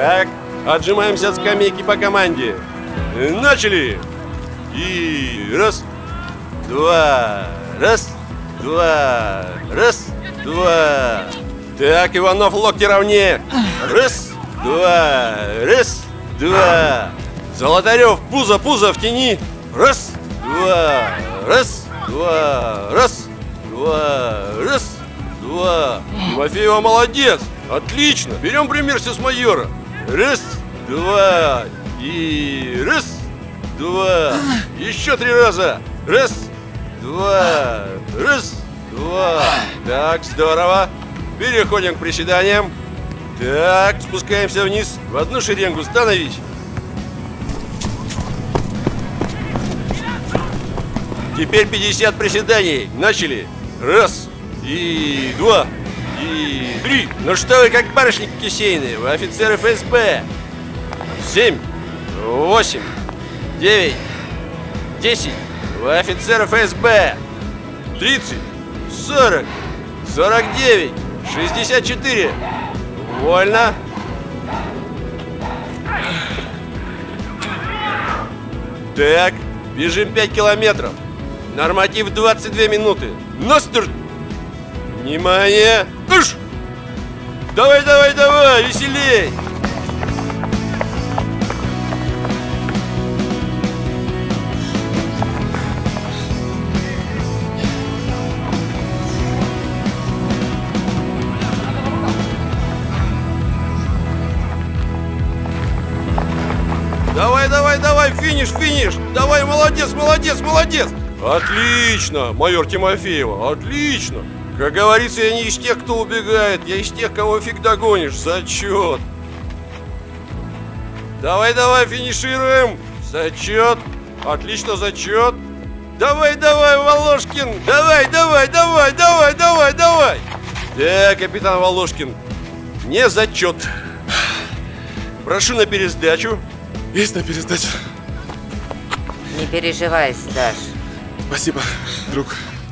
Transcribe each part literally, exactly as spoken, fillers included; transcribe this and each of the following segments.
Так, отжимаемся от скамейки по команде. Начали! И раз, два, раз, два, раз, два. Так, Иванов, локти ровнее. Раз, два, раз, два. Золотарев, пузо, пузо в тени. Раз, два, раз, два, раз, два, раз, два. Тимофеева молодец. Отлично. Берем пример с майора. Раз, два. И раз, два. Еще три раза. Раз, два. Раз, два. Так, здорово. Переходим к приседаниям. Так, спускаемся вниз. В одну шеренгу становись. Теперь пятьдесят приседаний. Начали. Раз, и два, и три. Ну что вы, как барышни кисейные, вы офицеры эф эс бэ. Семь, восемь, девять, десять. Вы офицеры эф эс бэ. Тридцать, сорок, сорок девять, шестьдесят четыре. Вольно. Так, бежим пять километров. Норматив двадцать две минуты. На старт! Внимание! Уш! Давай, давай, давай, веселей! Давай, давай, давай, финиш, финиш! Давай, молодец, молодец, молодец! Отлично, майор Тимофеева, отлично! Как говорится, я не из тех, кто убегает, я из тех, кого фиг догонишь. Зачет! Давай, давай, финишируем! Зачет! Отлично, зачет! Давай, давай, Волошкин! Давай, давай, давай, давай, давай, давай! Да, капитан Волошкин, не зачет. Прошу на пересдачу. Есть на пересдачу. Не переживай, Сташ. Спасибо, друг.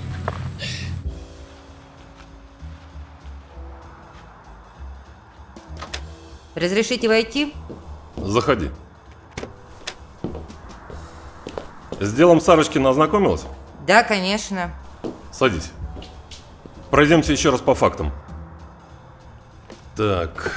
Разрешите войти? Заходи. С делом Сарочкина ознакомилась? Да, конечно. Садись. Пройдемся еще раз по фактам. Так.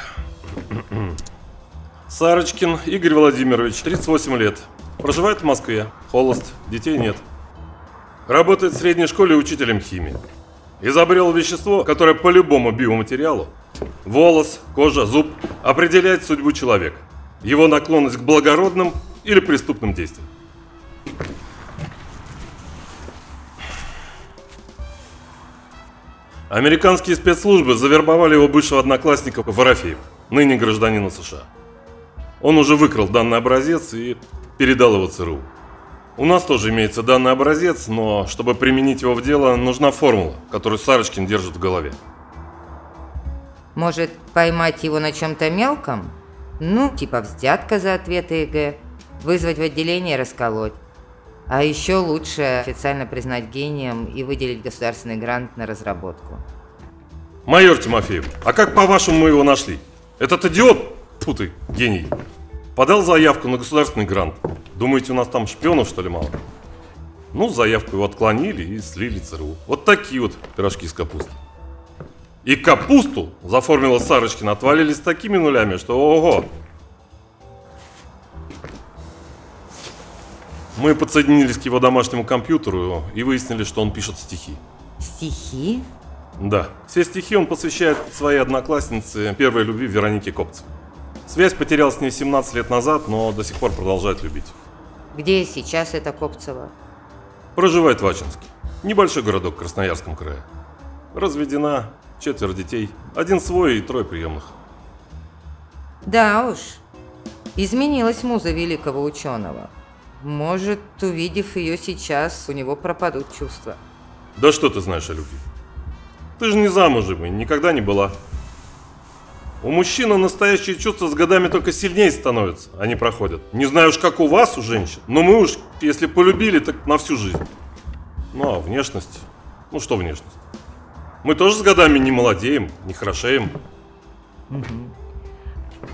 Сарочкин Игорь Владимирович, тридцать восемь лет. Проживает в Москве. Холост. Детей нет. Работает в средней школе учителем химии. Изобрел вещество, которое по любому биоматериалу, волос, кожа, зуб, определяет судьбу человека, его наклонность к благородным или преступным действиям. Американские спецслужбы завербовали его бывшего одноклассника Ворофеева, ныне гражданина США. Он уже выкрал данный образец и передал его ЦРУ. У нас тоже имеется данный образец, но чтобы применить его в дело, нужна формула, которую Сарочкин держит в голове. Может, поймать его на чем-то мелком? Ну, типа взятка за ответы ЕГЭ, вызвать в отделение и расколоть. А еще лучше официально признать гением и выделить государственный грант на разработку. Майор Тимофеев, а как по-вашему мы его нашли? Этот идиот, тьфу ты, гений, подал заявку на государственный грант. Думаете, у нас там шпионов, что ли, мало? Ну, заявку его отклонили и слили ЦРУ. Вот такие вот пирожки с капустой. И капусту за формула Сарочкина отвалили с такими нулями, что ого! Мы подсоединились к его домашнему компьютеру и выяснили, что он пишет стихи. Стихи? Да. Все стихи он посвящает своей однокласснице первой любви Веронике Копцевой. Связь потерял с ней семнадцать лет назад, но до сих пор продолжает любить. Где сейчас эта Копцева? Проживает в Ачинске. Небольшой городок в Красноярском крае. Разведена, четверо детей. Один свой и трое приемных. Да уж. Изменилась муза великого ученого. Может, увидев ее сейчас, у него пропадут чувства. Да что ты знаешь о любви? Ты же не замужем и никогда не была. У мужчины настоящие чувства с годами только сильнее становятся, а не проходят. Не знаю уж, как у вас, у женщин, но мы уж, если полюбили, так на всю жизнь. Ну а внешность? Ну что внешность? Мы тоже с годами не молодеем, не хорошеем. Угу.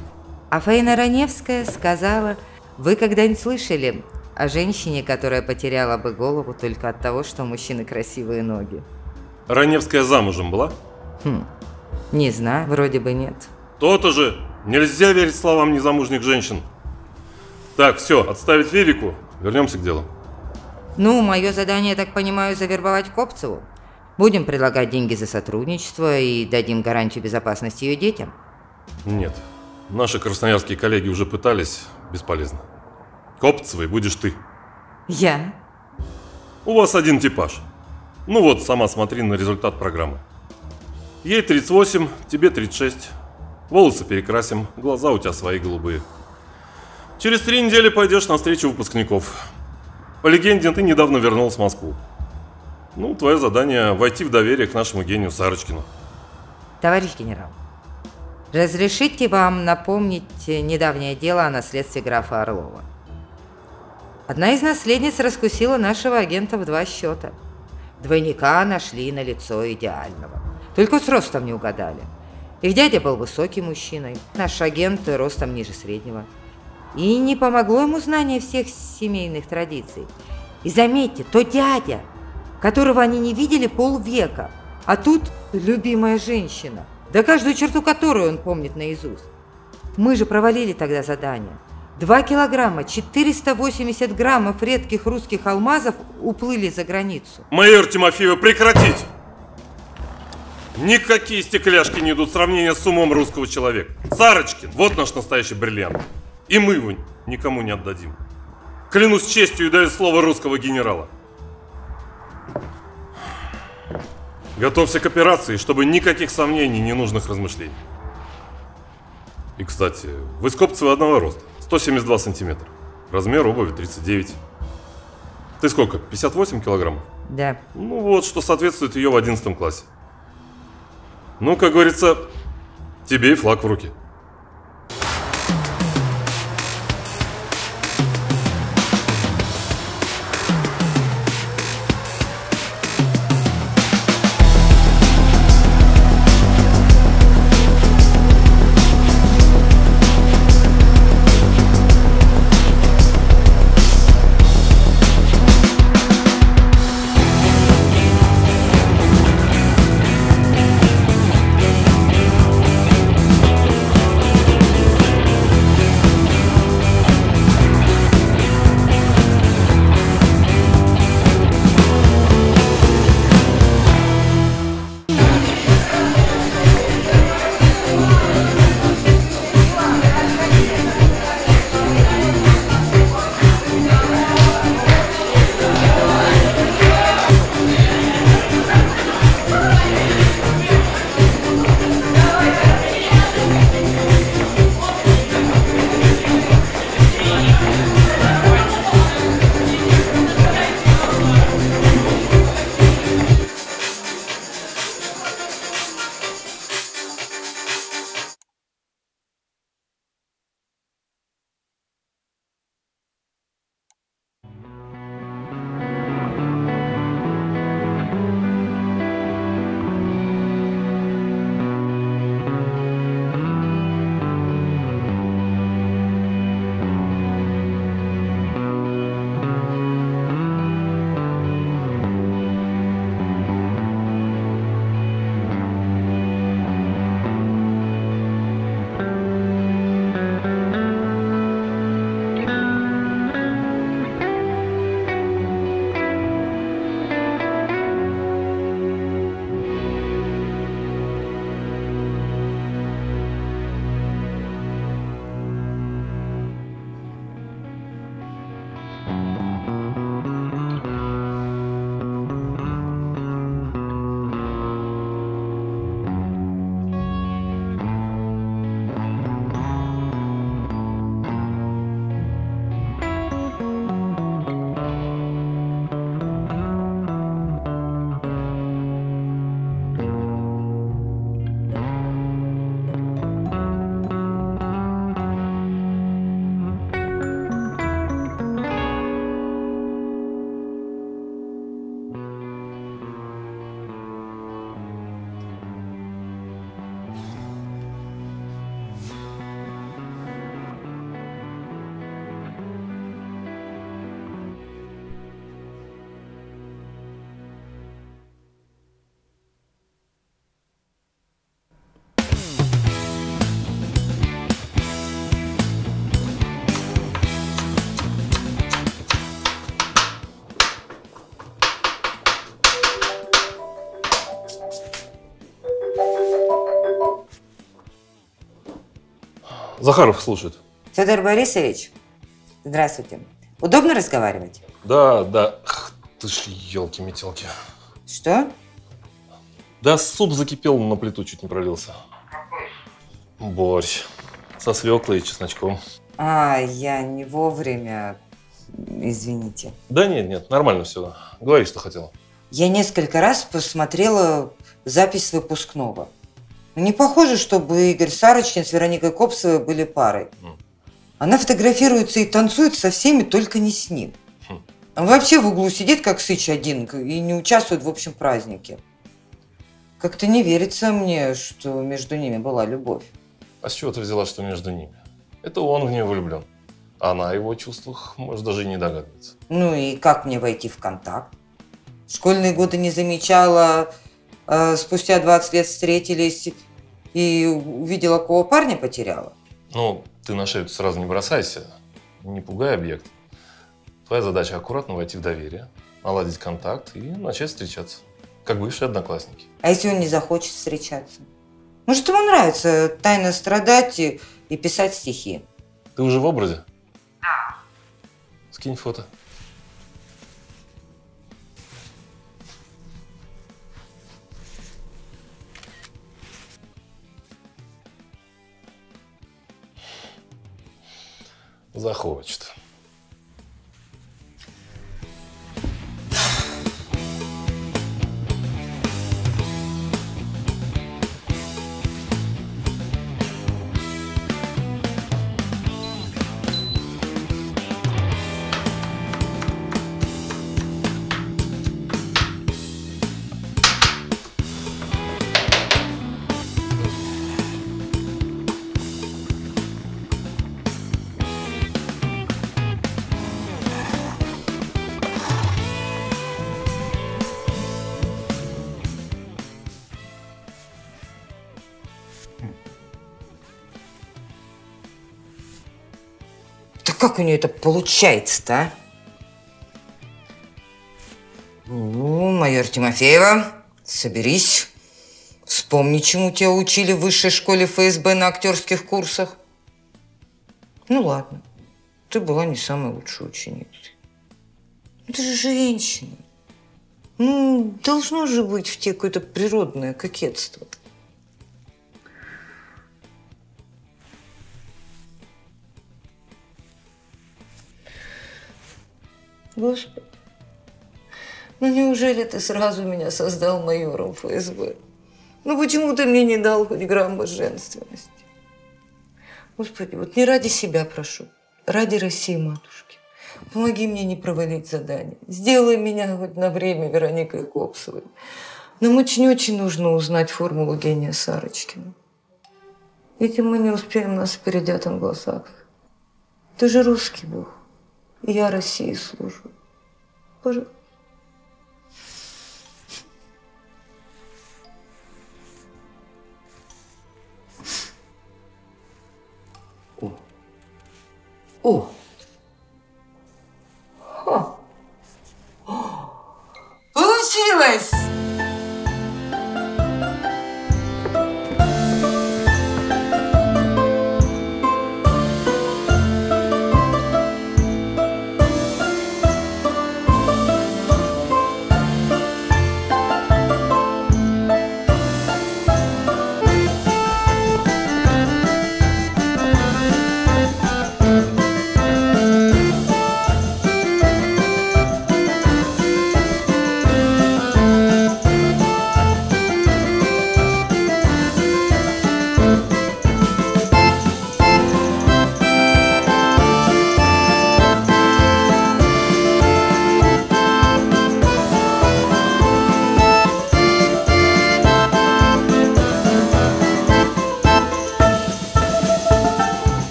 А Фаина Раневская сказала: вы когда-нибудь слышали о женщине, которая потеряла бы голову только от того, что у мужчины красивые ноги? Раневская замужем была? Хм, не знаю, вроде бы нет. То-то же! Нельзя верить словам незамужних женщин. Так, все, отставить лирику, вернемся к делу. Ну, мое задание, я так понимаю, завербовать Копцеву. Будем предлагать деньги за сотрудничество и дадим гарантию безопасности ее детям. Нет, наши красноярские коллеги уже пытались, бесполезно. Копцевой будешь ты. Я? У вас один типаж. Ну вот, сама смотри на результат программы. Ей тридцать восемь, тебе тридцать шесть. Волосы перекрасим, глаза у тебя свои голубые. Через три недели пойдешь на встречу выпускников. По легенде, ты недавно вернулась в Москву. Ну, твое задание – войти в доверие к нашему гению Сарочкину. Товарищ генерал, разрешите вам напомнить недавнее дело о наследстве графа Орлова. Одна из наследниц раскусила нашего агента в два счета. Двойника нашли на лицо идеального. Только с ростом не угадали. Их дядя был высокий мужчиной, наш агент ростом ниже среднего. И не помогло ему знание всех семейных традиций. И заметьте, то дядя, которого они не видели полвека, а тут любимая женщина, да каждую черту которую он помнит наизусть. Мы же провалили тогда задание. Два килограмма, четыреста восемьдесят граммов редких русских алмазов уплыли за границу. Майор Тимофеева, прекратить! Никакие стекляшки не идут в сравнение с умом русского человека. Сарочкин, вот наш настоящий бриллиант. И мы его никому не отдадим. Клянусь честью и даю слово русского генерала. Готовься к операции, чтобы никаких сомнений, ненужных размышлений. И, кстати, вы с Копцевой одного роста, сто семьдесят два сантиметра. Размер обуви тридцать девять. Ты сколько, пятьдесят восемь килограммов? Да. Ну вот, что соответствует ее в одиннадцатом классе. Ну, как говорится, тебе и флаг в руки. Захаров слушает. Федор Борисович, здравствуйте. Удобно разговаривать? Да, да. Ах, ты ж елки-метелки. Что? Да, суп закипел, на плиту чуть не пролился. Борщ. Со свеклой и чесночком. А, я не вовремя. Извините. Да нет, нет, нормально все. Говори, что хотела. Я несколько раз посмотрела запись выпускного. Не похоже, чтобы Игорь Сарочкин с Вероникой Копсовой были парой. Mm. Она фотографируется и танцует со всеми, только не с ним. Mm. Он вообще в углу сидит, как сыч один, и не участвует в общем празднике. Как-то не верится мне, что между ними была любовь. А с чего ты взяла, что между ними? Это он в нее влюблен. А она о его чувствах может даже и не догадываться. Ну и как мне войти в контакт? В школьные годы не замечала, а спустя двадцать лет встретились и увидела, кого парня потеряла. Ну, ты на шею сразу не бросайся, не пугай объект. Твоя задача аккуратно войти в доверие, наладить контакт и начать встречаться, как бывшие одноклассники. А если он не захочет встречаться? Может, ему нравится тайно страдать и, и писать стихи? Ты уже в образе? Да. Скинь фото. Захочет. Да как у нее это получается-то, а? Ну, майор Тимофеева, соберись. Вспомни, чему тебя учили в высшей школе эф эс бэ на актерских курсах. Ну ладно, ты была не самой лучшей ученицей. Ну, ты же женщина. Ну, должно же быть в тебе какое-то природное кокетство. Господи, ну неужели ты сразу меня создал майором эф эс бэ? Ну почему ты мне не дал хоть грамма женственности? Господи, вот не ради себя прошу, ради России, матушки. Помоги мне не провалить задание. Сделай меня хоть на время Вероникой Копсовой. Нам очень-очень нужно узнать формулу гения Сарочкина. Ведь мы не успеем, нас впередят англосаксы. Ты же русский бог. И я России служу. Пожалуйста. О. О. Ха. Получилось!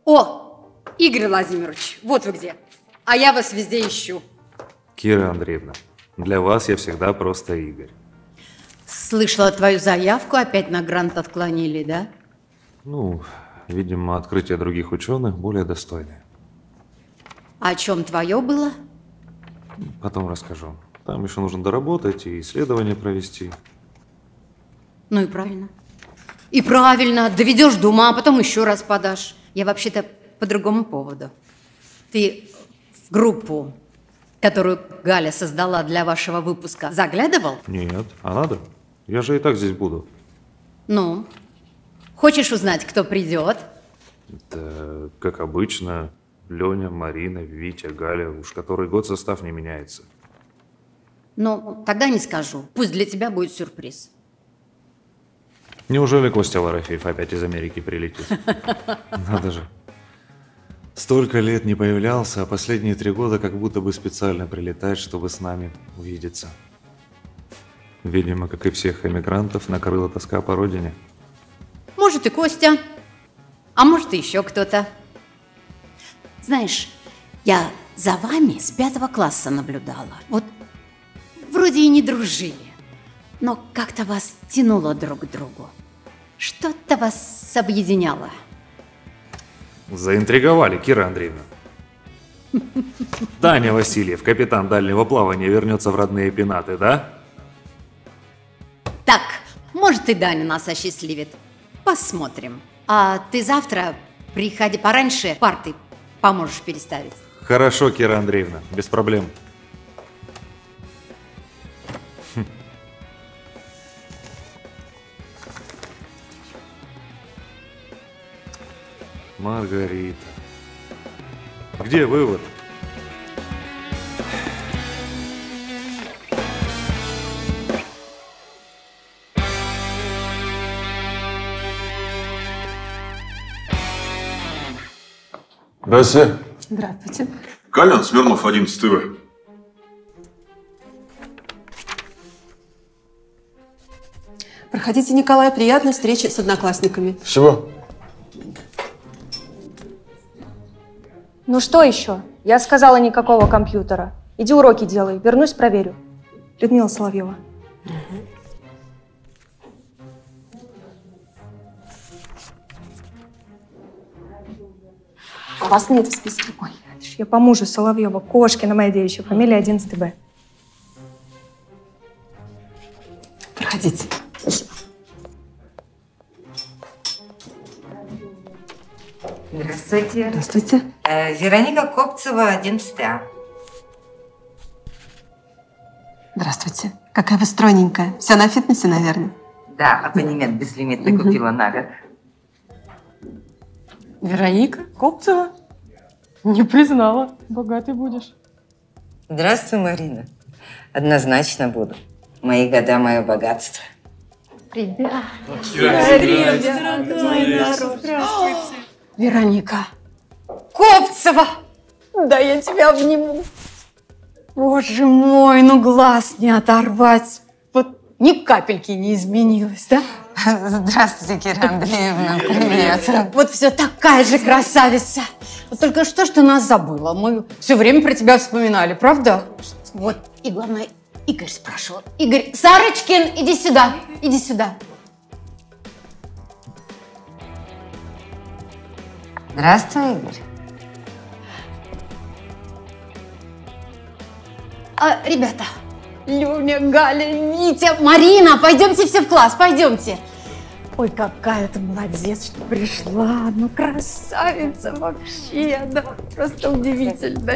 О, Игорь Владимирович, вот вы где. А я вас везде ищу. Кира Андреевна, для вас я всегда просто Игорь. Слышала, твою заявку опять на грант отклонили, да? Ну, видимо, открытие других ученых более достойное. А о чем твое было? Потом расскажу. Там еще нужно доработать и исследования провести. Ну и правильно. И правильно. Доведешь до ума, а потом еще раз подашь. Я вообще-то по другому поводу. Ты в группу, которую Галя создала для вашего выпуска, заглядывал? Нет, а надо? Я же и так здесь буду. Ну, хочешь узнать, кто придет? Да, как обычно, Леня, Марина, Витя, Галя, уж который год состав не меняется. Ну, тогда не скажу. Пусть для тебя будет сюрприз. Неужели Костя Ворофеев опять из Америки прилетит? Надо же. Столько лет не появлялся, а последние три года как будто бы специально прилетает, чтобы с нами увидеться. Видимо, как и всех эмигрантов, накрыла тоска по родине. Может, и Костя, а может, и еще кто-то. Знаешь, я за вами с пятого класса наблюдала. Вот вроде и не дружили, но как-то вас тянуло друг к другу. Что-то вас объединяло. Заинтриговали, Кира Андреевна. Даня Васильев, капитан дальнего плавания, вернется в родные пенаты, да? Так, может, и Даня нас осчастливит. Посмотрим. А ты завтра приходи пораньше, парты поможешь переставить. Хорошо, Кира Андреевна, без проблем. Хм. Маргарита. Где вывод? Здравствуйте. Здравствуйте. Колян, Смирнов, одиннадцатый В. Проходите, Николай, приятной встречи с одноклассниками. Всего. Ну что еще? Я сказала, никакого компьютера. Иди уроки делай, вернусь, проверю. Людмила Соловьева. Угу. А вас нет в списке. Ой, я по мужу Соловьева, Кошкина моя девичья, фамилия одиннадцатый Б. Проходите. Здравствуйте. Здравствуйте. Э, Вероника Копцева, одиннадцатый А. Здравствуйте. Какая вы стройненькая. Вся на фитнесе, наверное? Да, абонемент безлимитный Угу. купила на год. Вероника Копцева? Не признала. Богатый будешь. Здравствуй, Марина. Однозначно буду. Мои года, мое богатство. Привет. Здравствуйте. Вероника Копцева! Да я тебя обниму. Боже мой, ну глаз не оторвать. Вот ни капельки не изменилась, да? Здравствуйте, Кира Андреевна. Привет. Вот все такая же красавица. Вот только что ж ты нас забыла. Мы все время про тебя вспоминали, правда? Вот, и главное, Игорь спрашивал. Игорь, Сарочкин, иди сюда, иди сюда. Здравствуй, Игорь. А, ребята, Люня, Галя, Витя, Марина, пойдемте все в класс, пойдемте. Ой, какая ты молодец, что пришла. Ну, красавица вообще, да, просто удивительно.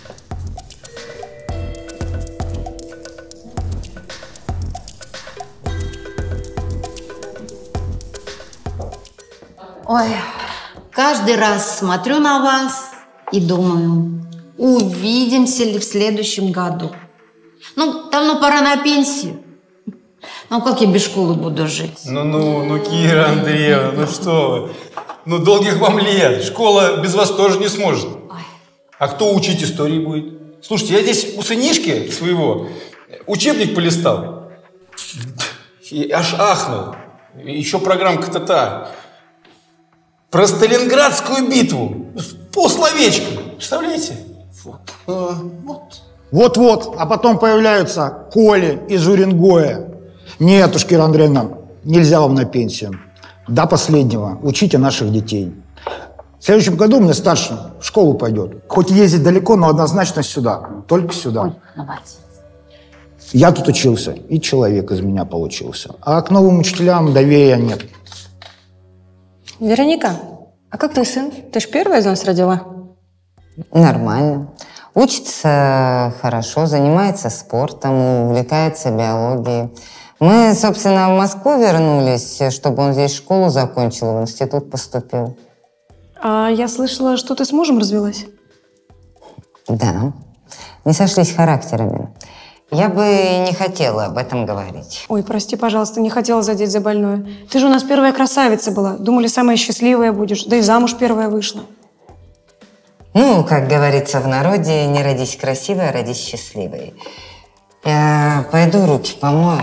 Ой, каждый раз смотрю на вас и думаю, увидимся ли в следующем году. Ну, давно пора на пенсию. Ну, как я без школы буду жить? Ну-ну, ну, Кира Андреевна, ну что вы. Ну, долгих вам лет. Школа без вас тоже не сможет. Ой. А кто учить истории будет? Слушайте, я здесь у сынишки своего учебник полистал. И аж ахнул. Еще программка-то та. Про Сталинградскую битву. Полсловечка. Представляете? Вот. А, вот. Вот-вот, а потом появляются Коли из Уренгоя. Нет уж, Кира Андреевна, нельзя вам на пенсию. До последнего учите наших детей. В следующем году мне старший в школу пойдет. Хоть ездить далеко, но однозначно сюда. Только сюда. Ой, давайте. Я тут учился, и человек из меня получился. А к новым учителям доверия нет. Вероника, а как твой сын? Ты ж первая из нас родила? Нормально. Учится хорошо, занимается спортом, увлекается биологией. Мы, собственно, в Москву вернулись, чтобы он здесь школу закончил, в институт поступил. А я слышала, что ты с мужем развелась? Да, не сошлись характерами. Я бы не хотела об этом говорить. Ой, прости, пожалуйста, не хотела задеть за больное. Ты же у нас первая красавица была. Думали, самая счастливая будешь. Да и замуж первая вышла. Ну, как говорится в народе, не родись красивой, а родись счастливой. Я пойду руки помою.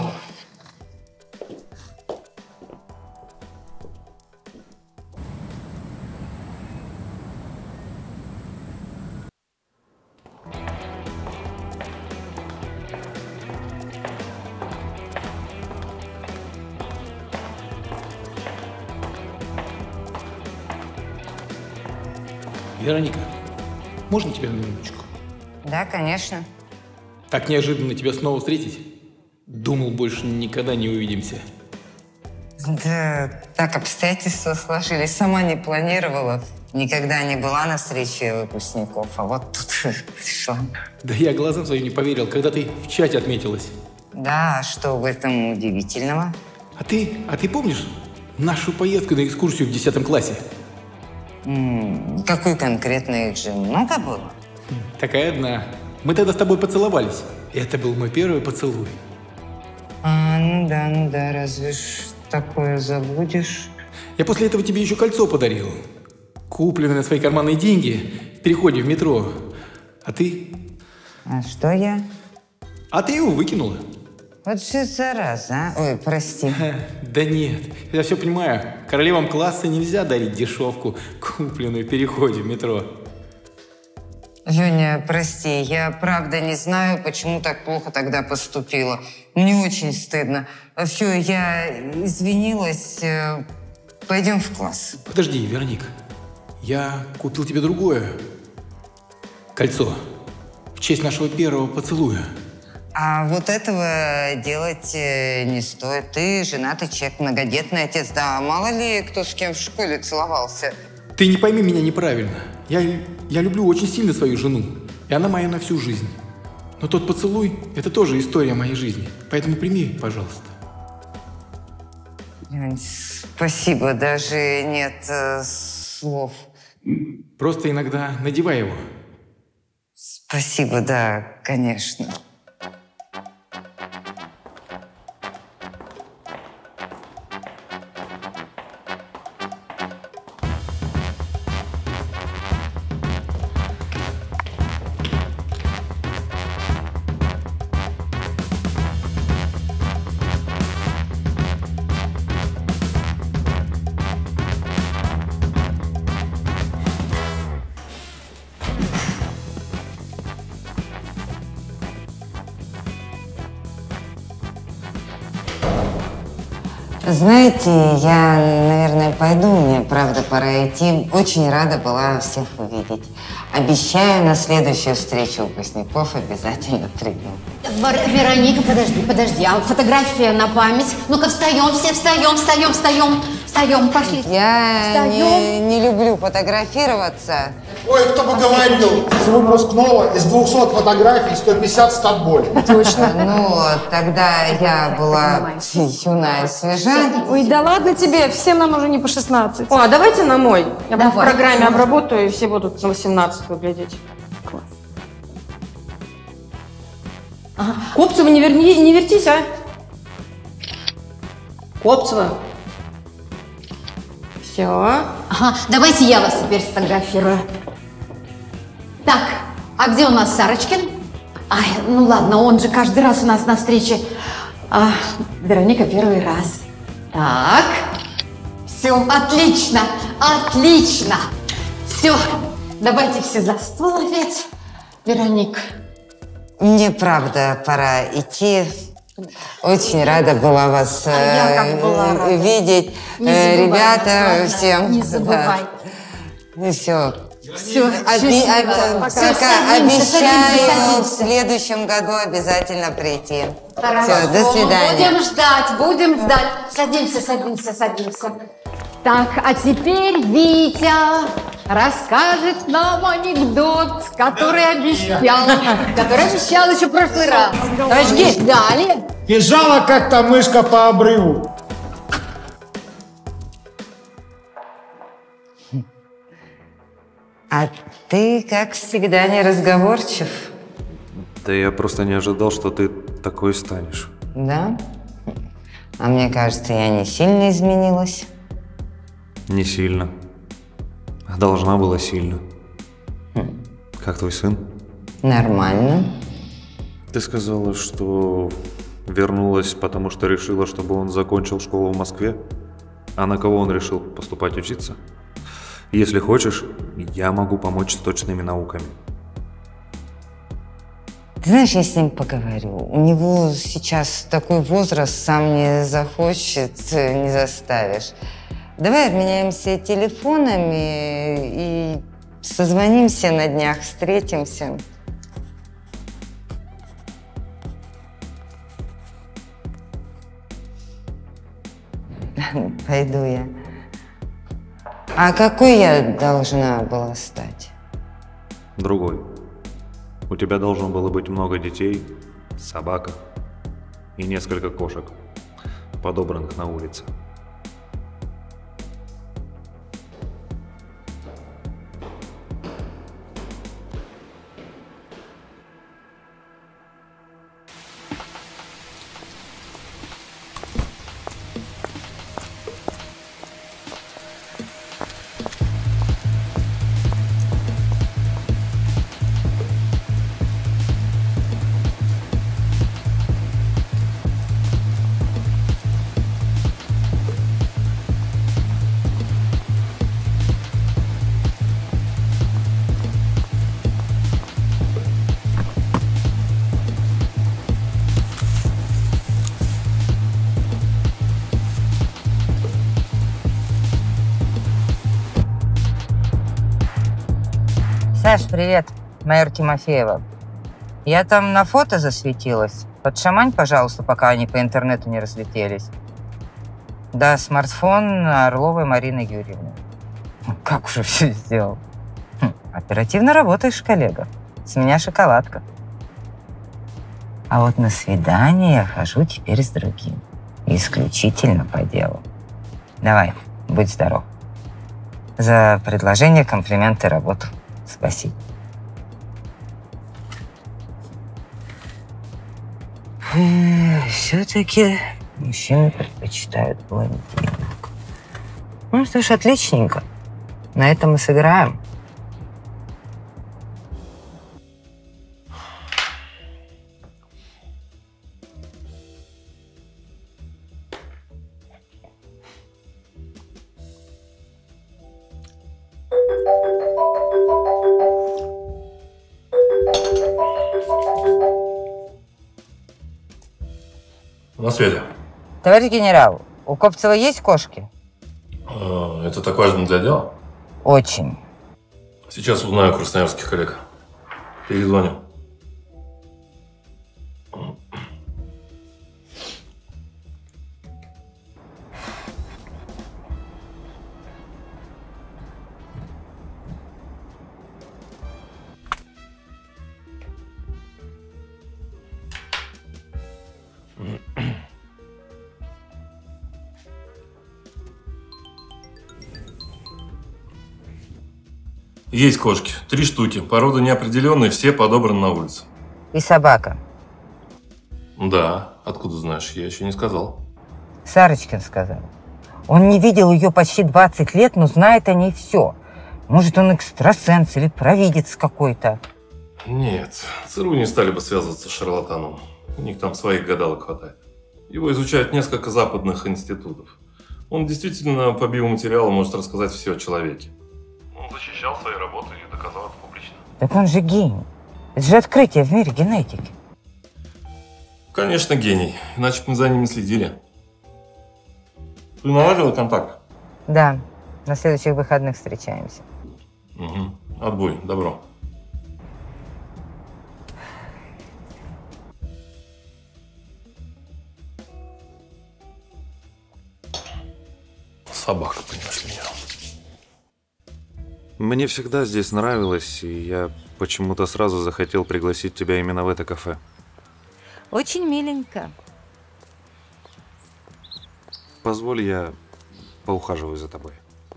Вероника, можно тебя на минуточку? Да, конечно. Так неожиданно тебя снова встретить? Думал, больше никогда не увидимся. Да, так обстоятельства сложились. Сама не планировала. Никогда не была на встрече выпускников, а вот тут пришла. Да я глазам своим не поверил, когда ты в чате отметилась. Да, что в этом удивительного? А ты, а ты помнишь нашу поездку на экскурсию в десятом классе? М-м, какую конкретно их же много было? Такая одна. Мы тогда с тобой поцеловались. Это был мой первый поцелуй. А, ну да, ну да, разве ж такое забудешь? Я после этого тебе еще кольцо подарил. Купленное на свои карманные деньги в переходе в метро. А ты? А что я? А ты его выкинула. Вот же зараза, а? Ой, прости. Да нет, я все понимаю. Королевам класса нельзя дарить дешевку, купленную в переходе в метро. Леня, прости, я правда не знаю, почему так плохо тогда поступила. Мне очень стыдно. Все, я извинилась. Пойдем в класс. Подожди, Вероника. Я купил тебе другое кольцо в честь нашего первого поцелуя. А вот этого делать не стоит. Ты женатый человек, многодетный отец. Да мало ли кто с кем в школе целовался. Ты не пойми меня неправильно. Я, я люблю очень сильно свою жену, и она моя на всю жизнь. Но тот поцелуй – это тоже история моей жизни. Поэтому прими, пожалуйста. Лень, спасибо, даже нет э, слов. Просто иногда надевай его. Спасибо, да, конечно. Знаете, я, наверное, пойду. Мне, правда, пора идти. Очень рада была всех увидеть. Обещаю, на следующую встречу выпускников обязательно приду. Вероника, подожди, подожди. А фотография на память? Ну-ка, встаем, все встаем, встаем, встаем. Встаем, пошли. Я не, не люблю фотографироваться. Ой, кто бы говорил, с выпускного из двухсот фотографий сто пятьдесят стат боль. Точно. Ну, тогда я была юная, свежа. Ой, да ладно тебе, всем нам уже не по шестнадцать. О, а давайте на мой. Я в программе обработаю, и все будут на восемнадцать выглядеть. Класс. Ага. Копцева, не, верни, не вертись, а? Копцева. Все. Ага, давайте я вас теперь сфотографирую. Так, а где у нас Сарочкин? Ай, ну ладно, он же каждый раз у нас на встрече. А, Вероника первый раз. Так, Все, отлично, отлично. Все, давайте все за стол опять. Вероника. Мне, правда, пора идти. Очень рада была вас А я как была рада. видеть. Не забывай Ребята, нас, всем. не забывай. Да. Все. Все, Обе- об- Пока. только Садимся, обещаю садимся, в садимся. следующем году обязательно прийти. Хорошо. Все, до свидания. Будем ждать, будем ждать. Садимся, садимся, садимся. Так, а теперь Витя расскажет нам анекдот, который обещал, который обещал еще в прошлый раз. Товарищ ждали. Бежала как-то мышка по обрыву. А ты, как всегда, неразговорчив. Да я просто не ожидал, что ты такой станешь. Да? А мне кажется, я не сильно изменилась. Не сильно. А должна была сильно. Как твой сын? Нормально. Ты сказала, что вернулась, потому что решила, чтобы он закончил школу в Москве? А на кого он решил поступать учиться? Если хочешь, я могу помочь с точными науками. Ты знаешь, я с ним поговорю. У него сейчас такой возраст, сам не захочет, не заставишь. Давай обменяемся телефонами и созвонимся на днях, встретимся. Пойду я. А какой я должна была стать? Другой. У тебя должно было быть много детей, собака и несколько кошек, подобранных на улице. Саш, привет. Майор Тимофеева. Я там на фото засветилась. Подшамань, пожалуйста, пока они по интернету не разлетелись. Да, смартфон Орловой Марины Юрьевны. Как уже все сделал. Хм, оперативно работаешь, коллега. С меня шоколадка. А вот на свидание хожу теперь с другим. Исключительно по делу. Давай, будь здоров. За предложение, комплименты, работу. Спасибо. Все-таки мужчины предпочитают блондинок. Ну что ж, отличненько. На этом мы сыграем. На связи. Товарищ генерал, у Копцева есть кошки? А, это так важно для дела? Очень. Сейчас узнаю красноярских коллег. Перезвоню. Есть кошки. Три штуки. Порода неопределенная, все подобраны на улице. И собака. Да. Откуда знаешь? Я еще не сказал. Сарочкин сказал. Он не видел ее почти двадцать лет, но знает о ней все. Может, он экстрасенс или провидец какой-то. Нет. ЦРУ не стали бы связываться с шарлатаном. У них там своих гадалок хватает. Его изучают несколько западных институтов. Он действительно по биоматериалу может рассказать все о человеке. Он защищал свои работы и доказал это публично. Так он же гений. Это же открытие в мире генетики. Конечно, гений. Иначе бы мы за ним не следили. Ты наладила контакт? Да. На следующих выходных встречаемся. Угу. Отбой. Добро. Собака, понимаешь ли, меня. Мне всегда здесь нравилось, и я почему-то сразу захотел пригласить тебя именно в это кафе. Очень миленько. Позволь, я поухаживаю за тобой.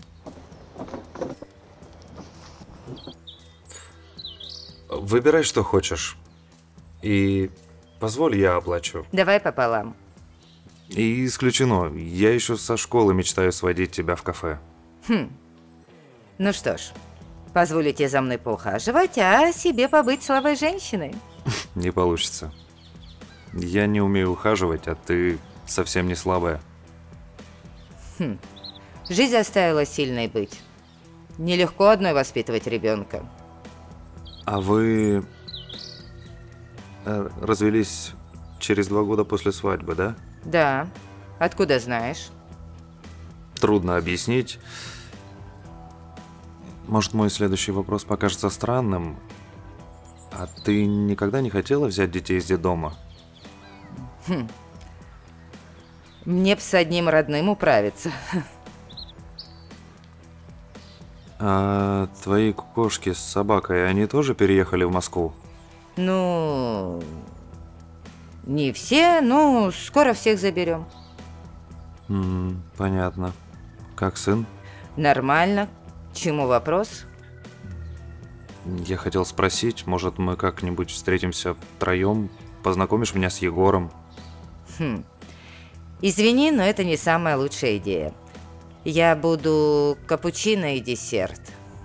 Выбирай, что хочешь. И позволь, я оплачу. Давай пополам. И исключено. Я еще со школы мечтаю сводить тебя в кафе. Хм. Ну что ж, позволю тебе за мной поухаживать, а себе побыть слабой женщиной. Не получится. Я не умею ухаживать, а ты совсем не слабая. Хм. Жизнь заставила сильной быть. Нелегко одной воспитывать ребенка. А вы э, развелись через два года после свадьбы, да? Да. Откуда знаешь? Трудно объяснить. Может, мой следующий вопрос покажется странным. А ты никогда не хотела взять детей из детдома? Хм. Мне б с одним родным управиться. А твои кошки с собакой, они тоже переехали в Москву? Ну, не все, но скоро всех заберем. М-м, понятно. Как сын? Нормально. Чему вопрос? Я хотел спросить, может, мы как-нибудь встретимся втроем? Познакомишь меня с Егором? Хм. Извини, но это не самая лучшая идея. Я буду капучино и десерт.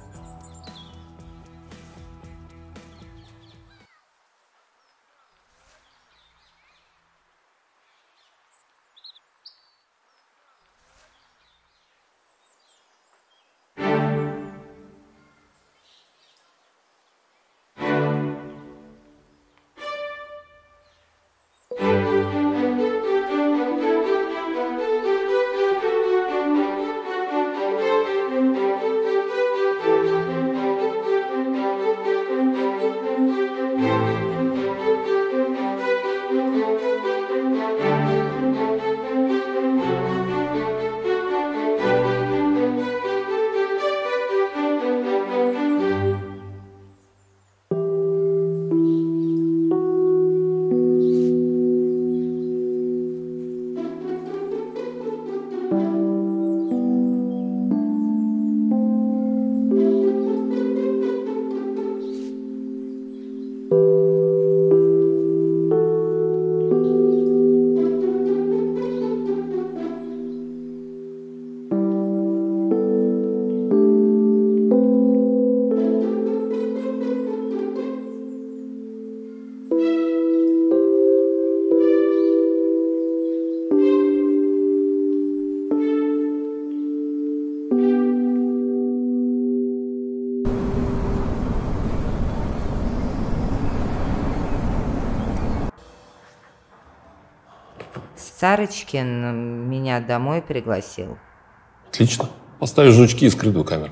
Сарочкин меня домой пригласил. Отлично. Поставишь жучки и скрытую камеру.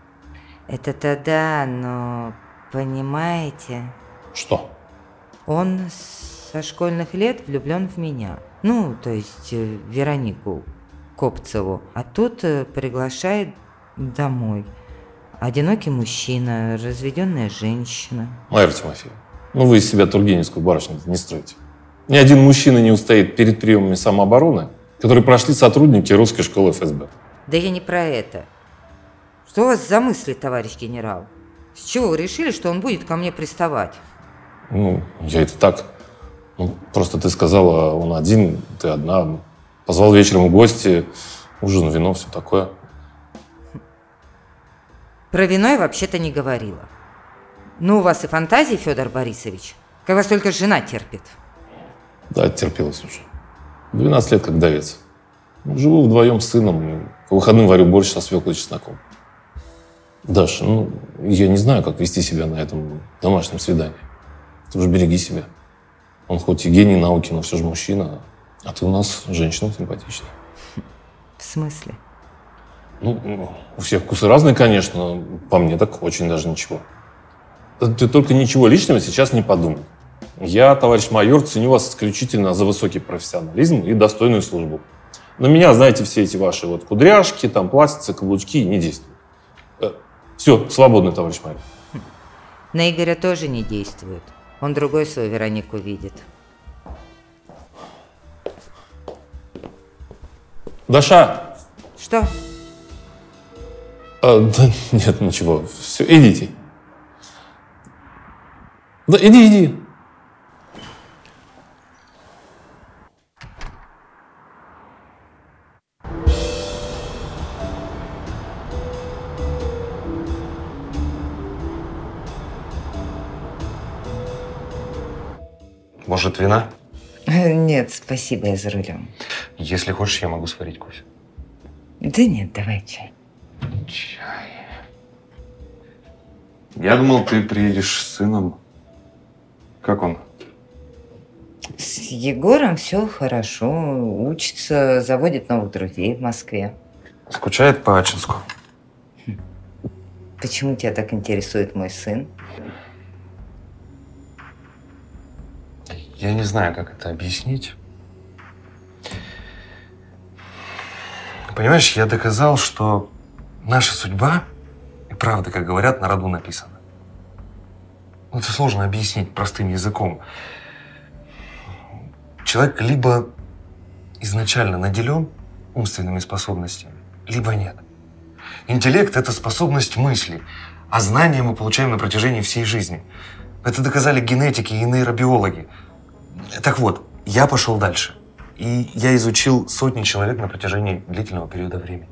Это-то да, но понимаете... Что? Он со школьных лет влюблен в меня. Ну, то есть э, Веронику Копцеву. А тут э, приглашает домой. Одинокий мужчина, разведенная женщина. Майра Тимофеева, ну вы из себя тургеневскую барышню не строите. Ни один мужчина не устоит перед приемами самообороны, которые прошли сотрудники русской школы эф эс бэ. Да я не про это. Что у вас за мысли, товарищ генерал? С чего вы решили, что он будет ко мне приставать? Ну, я это так. Ну, просто ты сказала, он один, ты одна. Позвал вечером в гости, ужин, вино, все такое. Про вино я вообще-то не говорила. Ну, у вас и фантазии, Федор Борисович. Как вас только жена терпит. Да, терпелась уже. двенадцать лет как вдовец. Живу вдвоем с сыном. По выходным варю борщ со свеклой и чесноком. Даша, ну, я не знаю, как вести себя на этом домашнем свидании. Ты уж береги себя. Он хоть и гений науки, но все же мужчина. А ты у нас женщина симпатичная. В смысле? Ну, у всех вкусы разные, конечно. По мне так очень даже ничего. Ты только ничего личного сейчас не подумай. Я, товарищ майор, ценю вас исключительно за высокий профессионализм и достойную службу. На меня, знаете, все эти ваши вот кудряшки, там, пластицы, каблучки не действуют. Все, свободны, товарищ майор. На Игоря тоже не действует. Он другой свою Веронику видит. Даша! Что? А, да нет, ничего. Все, идите. Да, иди, иди. Может, вина? Нет, спасибо, я за рулем. Если хочешь, я могу сварить кофе. Да нет, давай чай. Чай. Я думал, ты приедешь с сыном. Как он? С Егором все хорошо. Учится, заводит новых друзей в Москве. Скучает по Ачинску. Почему тебя так интересует мой сын? Я не знаю, как это объяснить. Понимаешь, я доказал, что наша судьба, и правда, как говорят, на роду написана. Ну, это сложно объяснить простым языком. Человек либо изначально наделен умственными способностями, либо нет. Интеллект – это способность мысли, а знания мы получаем на протяжении всей жизни. Это доказали генетики и нейробиологи. Так вот, я пошел дальше. И я изучил сотни человек на протяжении длительного периода времени.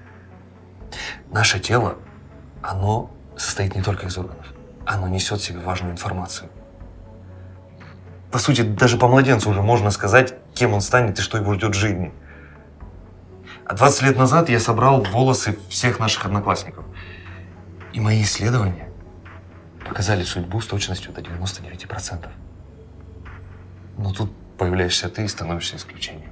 Наше тело, оно состоит не только из органов. Оно несет в себе важную информацию. По сути, даже по младенцу уже можно сказать, кем он станет и что его ждет в жизни. А двадцать лет назад я собрал волосы всех наших одноклассников. И мои исследования показали судьбу с точностью до девяноста девяти процентов. Но тут появляешься ты и становишься исключением.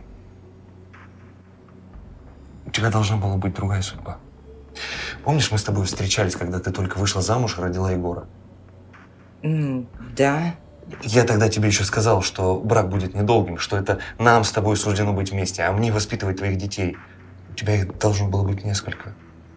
У тебя должна была быть другая судьба. Помнишь, мы с тобой встречались, когда ты только вышла замуж и родила Егора? Mm, да. Я тогда тебе еще сказал, что брак будет недолгим, что это нам с тобой суждено быть вместе, а мне воспитывать твоих детей. У тебя их должно было быть несколько.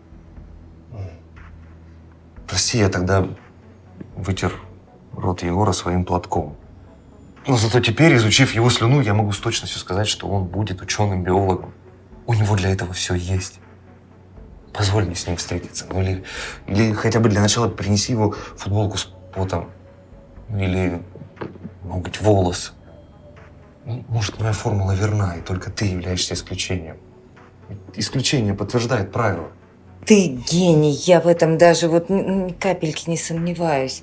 Прости, я тогда вытер рот Егора своим платком. Но зато теперь, изучив его слюну, я могу с точностью сказать, что он будет ученым-биологом. У него для этого все есть. Позволь мне с ним встретиться. Ну, или, или хотя бы для начала принеси его футболку с потом. Или, может быть, волос. Ну, может, моя формула верна, и только ты являешься исключением. Исключение подтверждает правило. Ты гений, я в этом даже вот ни капельки не сомневаюсь.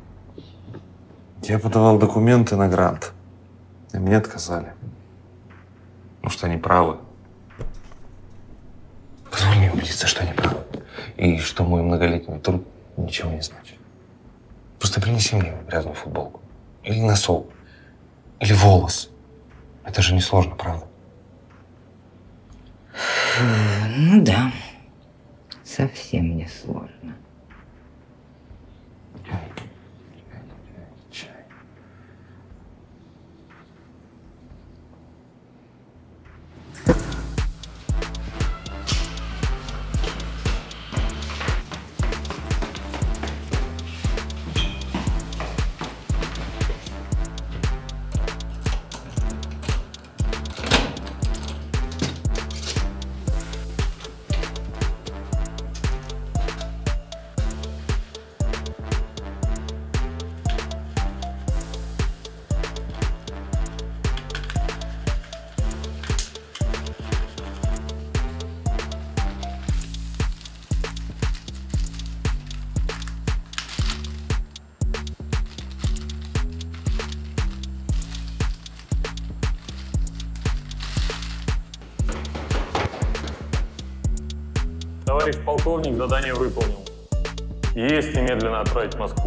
Я подавал документы на грант, и мне отказали. Может, они правы. Позволь мне убедиться, что они правы. И что мой многолетний труд ничего не значит. Просто принеси мне грязную футболку. Или носок. Или волос. Это же не сложно, правда? Ну да. Совсем не сложно. товарищ полковник задание выполнил. Есть немедленно отправить в Москву.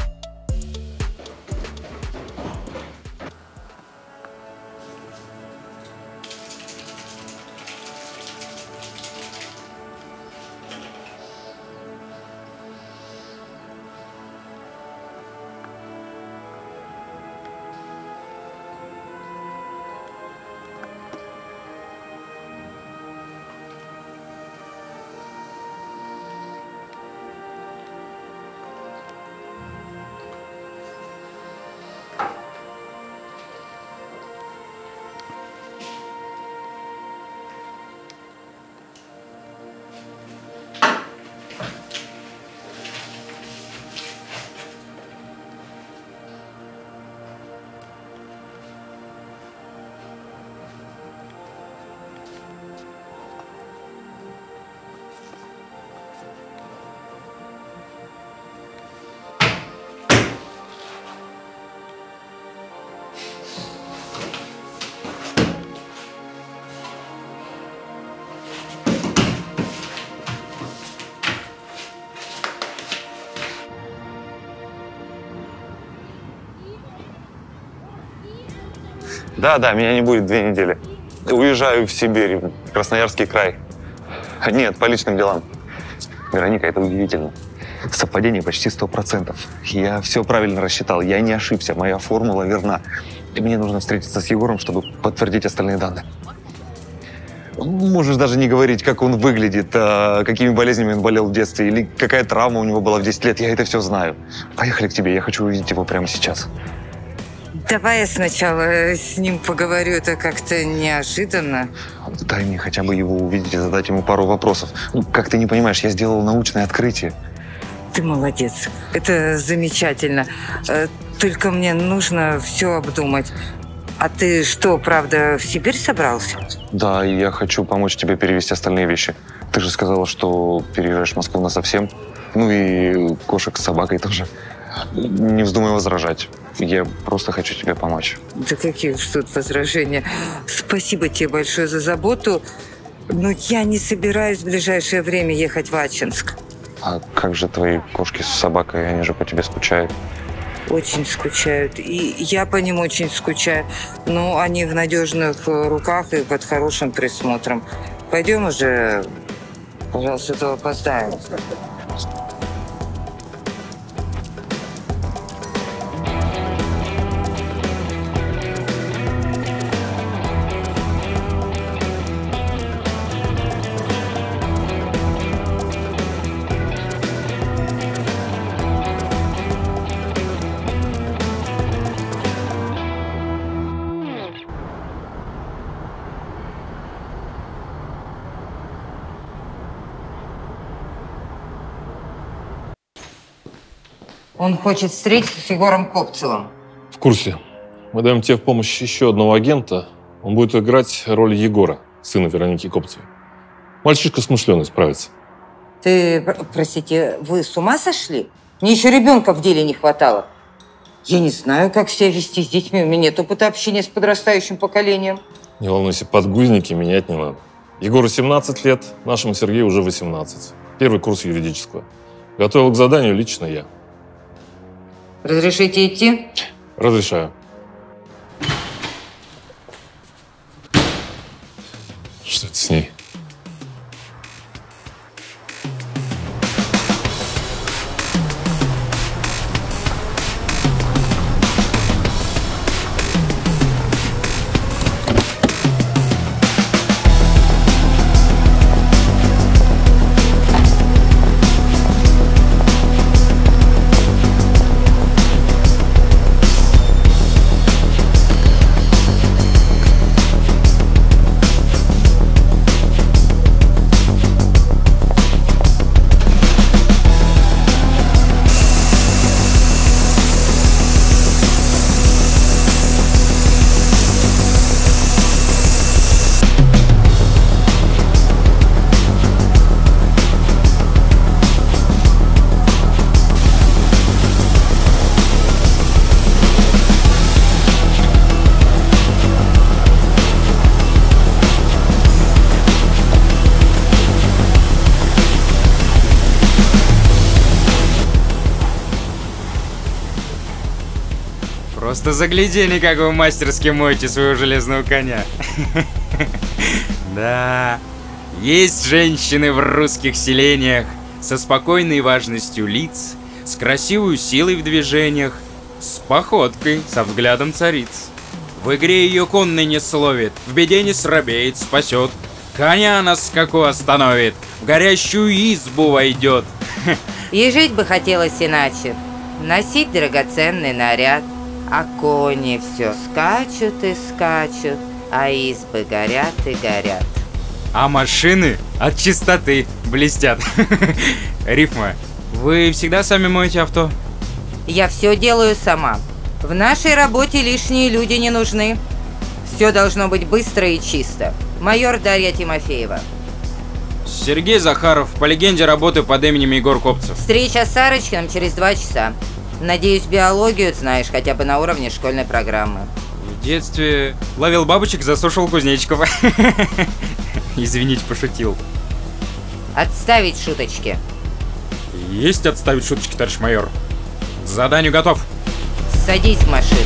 Да, да, меня не будет две недели. Уезжаю в Сибирь, в Красноярский край. Нет, по личным делам. Вероника, это удивительно. Совпадение почти сто процентов. Я все правильно рассчитал, я не ошибся, моя формула верна. И мне нужно встретиться с Егором, чтобы подтвердить остальные данные. Можешь даже не говорить, как он выглядит, а какими болезнями он болел в детстве, или какая травма у него была в десять лет, я это все знаю. Поехали к тебе, я хочу увидеть его прямо сейчас. Давай я сначала с ним поговорю, это как-то неожиданно. Дай мне хотя бы его увидеть и задать ему пару вопросов. Ну, как ты не понимаешь, я сделал научное открытие. Ты молодец, это замечательно. Только мне нужно все обдумать. А ты что, правда, в Сибирь собрался? Да, и я хочу помочь тебе перевести остальные вещи. Ты же сказала, что переезжаешь в Москву насовсем. Ну и кошек с собакой тоже. Не вздумай возражать. Я просто хочу тебе помочь. Да какие уж тут возражения. Спасибо тебе большое за заботу. Но я не собираюсь в ближайшее время ехать в Ачинск. А как же твои кошки с собакой? Они же по тебе скучают. Очень скучают. И я по ним очень скучаю. Но они в надежных руках и под хорошим присмотром. Пойдем уже, пожалуйста, то опоздаем. Он хочет встретиться с Егором Копцевым. В курсе. Мы даем тебе в помощь еще одного агента. Он будет играть роль Егора, сына Вероники Копцевой. Мальчишка смышленый, справится. Ты, простите, вы с ума сошли? Мне еще ребенка в деле не хватало. Я не знаю, как себя вести с детьми. У меня нет опыта общения с подрастающим поколением. Не волнуйся, подгузники менять не надо. Егору семнадцать лет, нашему Сергею уже восемнадцать. Первый курс юридического. Готовил к заданию лично я. Разрешите идти? Разрешаю. Что это с ней? Просто заглядели, как вы мастерски моете своего железного коня. Да, есть женщины в русских селениях со спокойной важностью лиц, с красивой силой в движениях, с походкой, со взглядом цариц. В игре ее конный не словит, в беде не срабеет, спасет. Коня на скаку остановит, в горящую избу войдет. И жить бы хотелось иначе. Носить драгоценный наряд, а кони все скачут и скачут, а избы горят и горят. А машины от чистоты блестят. Рифма, вы всегда сами моете авто? Я все делаю сама. В нашей работе лишние люди не нужны. Все должно быть быстро и чисто. Майор Дарья Тимофеева. Сергей Захаров, по легенде, работаю под именем Егор Копцев. Встреча с Сарочкиным через два часа. Надеюсь, биологию знаешь хотя бы на уровне школьной программы. В детстве ловил бабочек, засушивал кузнечиков. Извините, пошутил. Отставить шуточки. Есть отставить шуточки, товарищ майор. К заданию готов. Садись в машину.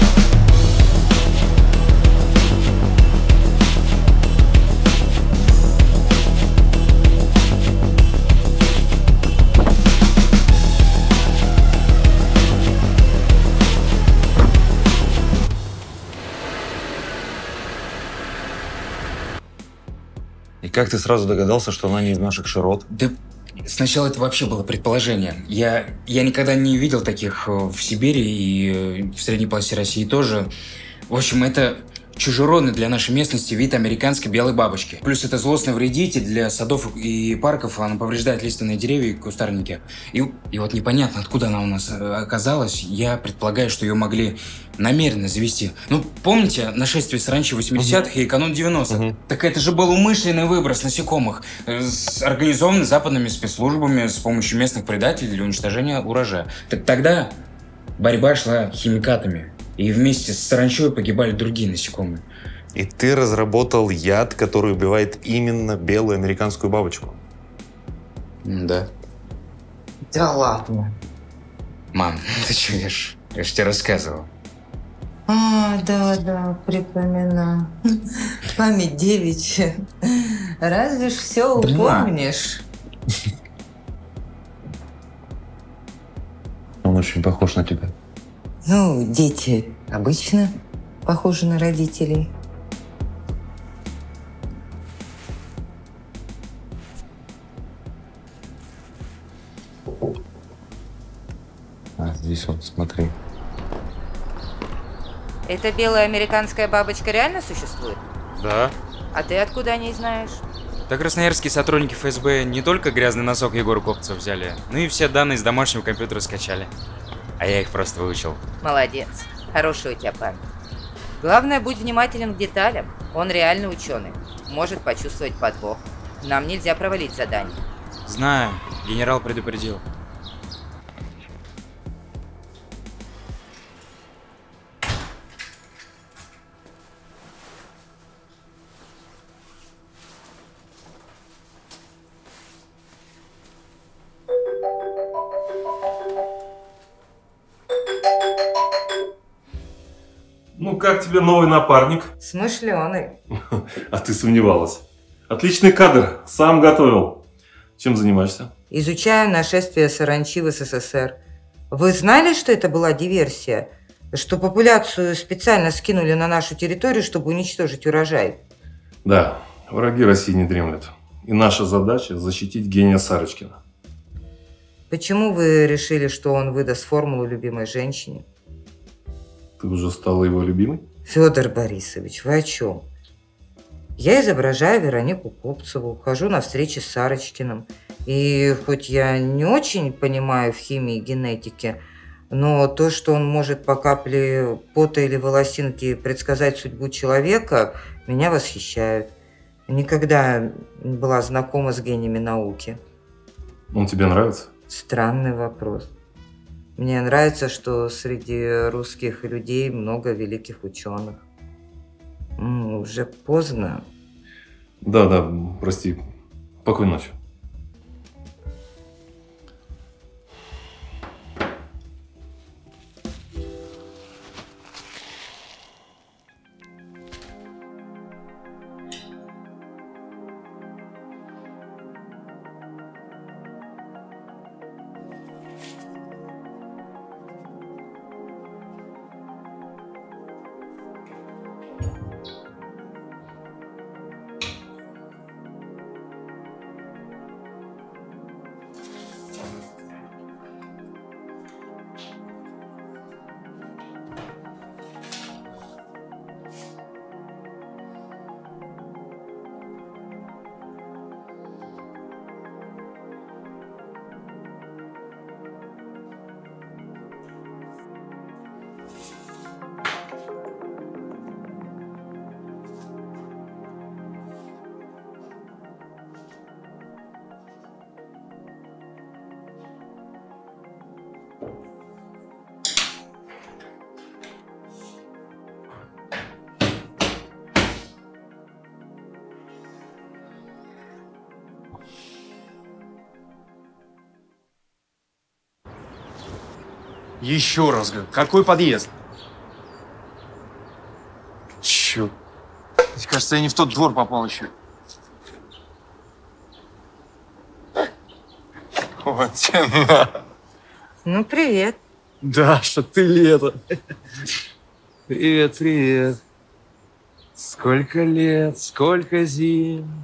И как ты сразу догадался, что она не из наших широт? Да сначала это вообще было предположение. Я, я никогда не видел таких в Сибири и в средней полосе России тоже. В общем, это чужеродный для нашей местности вид американской белой бабочки. Плюс это злостный вредитель для садов и парков, она повреждает лиственные деревья и кустарники. И, и вот непонятно, откуда она у нас оказалась. Я предполагаю, что ее могли намеренно завести. Ну, помните нашествие саранчи в восьмидесятых uh-huh. и канун девяностых? Uh-huh. Так это же был умышленный выброс насекомых, организованный западными спецслужбами с помощью местных предателей для уничтожения урожая. Так тогда борьба шла химикатами. И вместе с саранчой погибали другие насекомые. И ты разработал яд, который убивает именно белую американскую бабочку? Да. Да ладно. Мам, ты что, я ж, я ж тебе рассказывал. А, да, да, припоминаю. Память девичья. Разве ж все упомнишь? Он очень похож на тебя. Ну, дети обычно похожи на родителей. А, здесь вот, смотри. Эта белая американская бабочка реально существует? Да. А ты откуда о ней знаешь? Так красноярские сотрудники эф эс бэ не только грязный носок Егора Копцева взяли, но и все данные с домашнего компьютера скачали. А я их просто выучил. Молодец. Хорошая у тебя память. Главное, будь внимателен к деталям. Он реальный ученый. Может почувствовать подвох. Нам нельзя провалить задание. Знаю. Генерал предупредил. Ну, как тебе новый напарник? Смышленый. А ты сомневалась. Отличный кадр, сам готовил. Чем занимаешься? Изучаю нашествие саранчи в эс эс эс эр. Вы знали, что это была диверсия? Что популяцию специально скинули на нашу территорию, чтобы уничтожить урожай? Да, враги России не дремлют. И наша задача – защитить гения Сарочкина. Почему вы решили, что он выдаст формулу любимой женщине? Ты уже стала его любимой? Федор Борисович, вы о чем? Я изображаю Веронику Копцеву, хожу на встречи с Сарочкиным. И хоть я не очень понимаю в химии и генетике, но то, что он может по капле пота или волосинки предсказать судьбу человека, меня восхищает. Никогда не была знакома с гениями науки. Он тебе нравится? Странный вопрос. Мне нравится, что среди русских людей много великих ученых. М, уже поздно. Да, да, прости. Спокойной ночи. Еще раз говорю, какой подъезд? Черт. Кажется, я не в тот двор попал еще. Вот тебе на. Ну, привет. Даша, ты лето. Привет, привет. Сколько лет, сколько зим.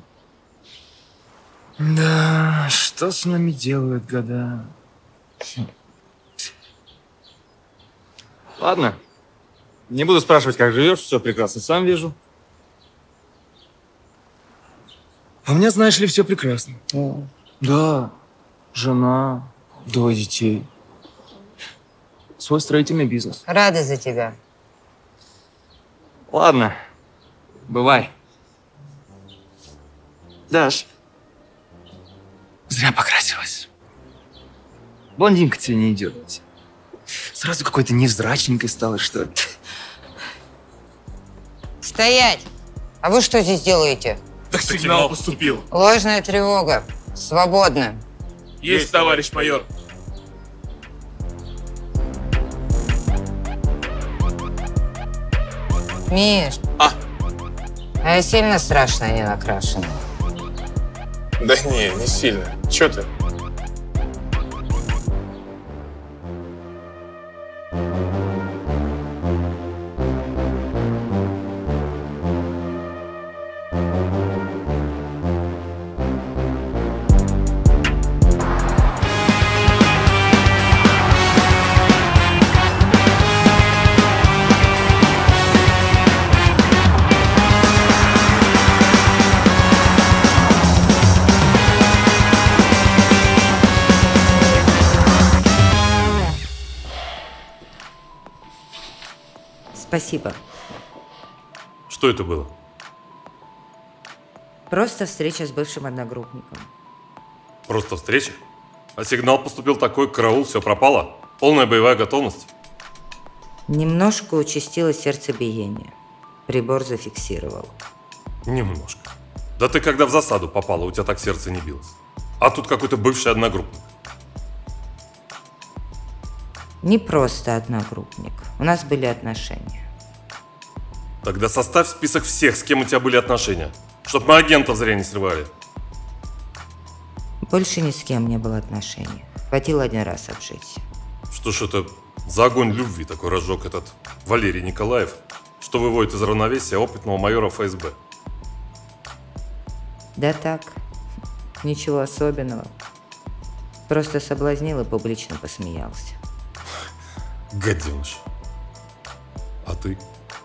Да, что с нами делают года? Ладно. Не буду спрашивать, как живешь, все прекрасно, сам вижу. А у меня, знаешь ли, все прекрасно. О. Да, жена, двое детей. Свой строительный бизнес. Рада за тебя. Ладно, бывай. Даш, зря покрасилась. Блондинка тебе не идет. Сразу какой-то невзрачненькой стала, что ли. Стоять! А вы что здесь делаете? Так сигнал поступил. Ложная тревога. Свободно. Есть, товарищ майор. Миш. А? А я сильно страшная, не накрашена. Да не, не сильно. Че ты? Спасибо. Что это было? Просто встреча с бывшим одногруппником. Просто встреча? А сигнал поступил такой, караул, все пропало? Полная боевая готовность? Немножко участилось сердцебиение. Прибор зафиксировал. Немножко. Да ты когда в засаду попала, у тебя так сердце не билось. А тут какой-то бывший одногруппник. Не просто одногруппник. У нас были отношения. Тогда составь список всех, с кем у тебя были отношения. Чтоб мы агентов зря не срывали. Больше ни с кем не было отношений. Хватило один раз обжиться. Что ж это за огонь любви такой разжег этот Валерий Николаев, что выводит из равновесия опытного майора эф эс бэ? Да так, ничего особенного. Просто соблазнил и публично посмеялся. Гаденыш. А ты?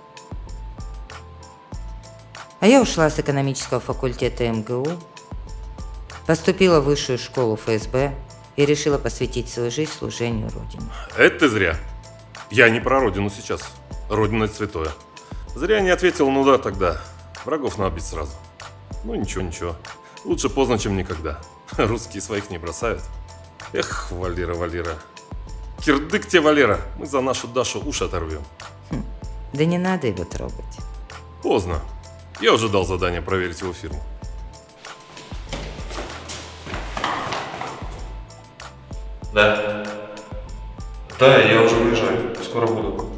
А я ушла с экономического факультета эм гэ у, поступила в высшую школу эф эс бэ и решила посвятить свою жизнь служению Родине. Это ты зря. Я не про Родину сейчас. Родина – это святое. Зря не ответил, ну да, тогда. Врагов надо бить сразу. Ну ничего, ничего. Лучше поздно, чем никогда. Русские своих не бросают. Эх, Валера, Валера. Кирдык тебе, Валера. Мы за нашу Дашу уши оторвем. Хм, да не надо его трогать. Поздно. Я уже дал задание проверить его фирму. Да. Да, я уже уезжаю. Скоро буду.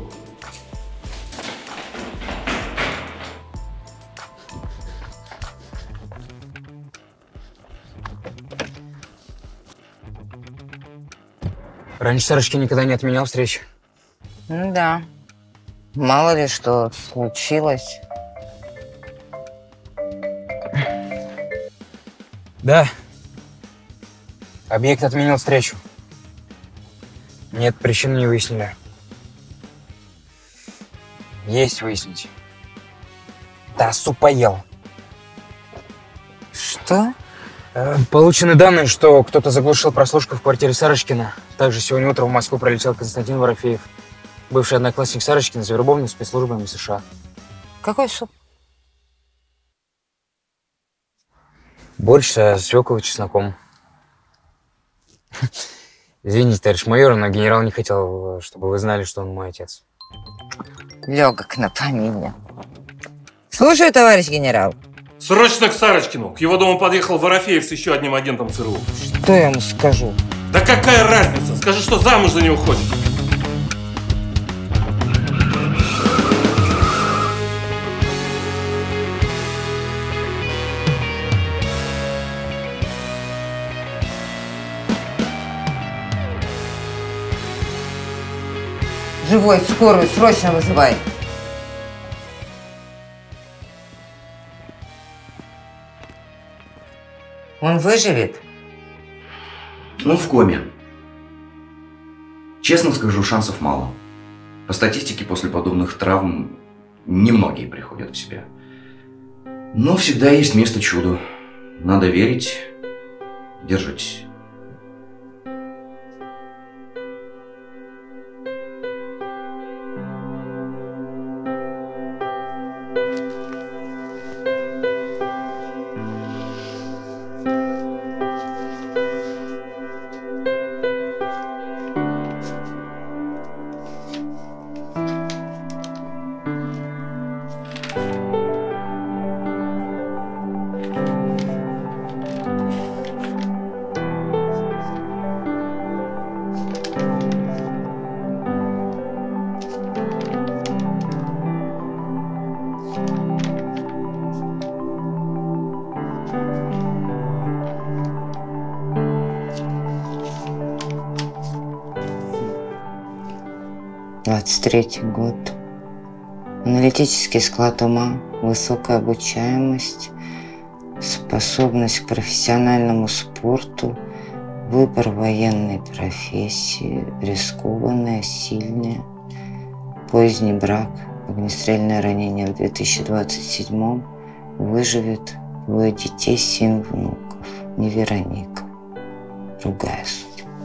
Раньше Сарочкин никогда не отменял встречи. Ну да. Мало ли что случилось. Да. Объект отменил встречу. Нет, причину не выяснили. Есть выяснить. Да, суп поел. Что? Э, получены данные, что кто-то заглушил прослушку в квартире Сарочкина. Также сегодня утром в Москву пролетел Константин Ворофеев, бывший одноклассник Сарочкина, завербованный спецслужбами США. Какой суп? Борщ со свеклой и чесноком. Извините, товарищ майор, но генерал не хотел, чтобы вы знали, что он мой отец. Легок на помине. Слушаю, товарищ генерал. Срочно к Сарочкину. К его дому подъехал Ворофеев с еще одним агентом цэ эр у. Что я ему скажу? Да какая разница? Скажи, что замуж за него ходит. Живой, скорую, срочно вызывай. Он выживет? Он в коме. Честно скажу, шансов мало. По статистике, после подобных травм немногие приходят в себя. Но всегда есть место чуду. Надо верить, держать. двадцать третий год. Аналитический склад ума, высокая обучаемость, способность к профессиональному спорту, выбор военной профессии, рискованная, сильная, поздний брак, огнестрельное ранение в две тысячи двадцать седьмом, выживет, двое детей, семь внуков, не Вероника, другая судьба.